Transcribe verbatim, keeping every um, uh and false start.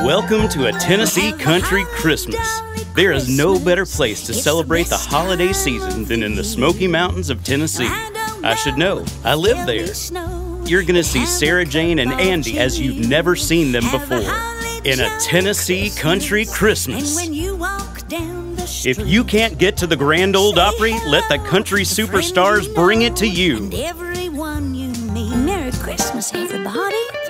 Welcome to a Tennessee country Christmas. There is no better place to celebrate the holiday season than in the Smoky Mountains of Tennessee. I should know, I live there. You're gonna see Sarah Jayne and Andy as you've never seen them before in a Tennessee country Christmas. If you can't get to the Grand Ole Opry, let the country superstars bring it to you. Merry Christmas, everybody.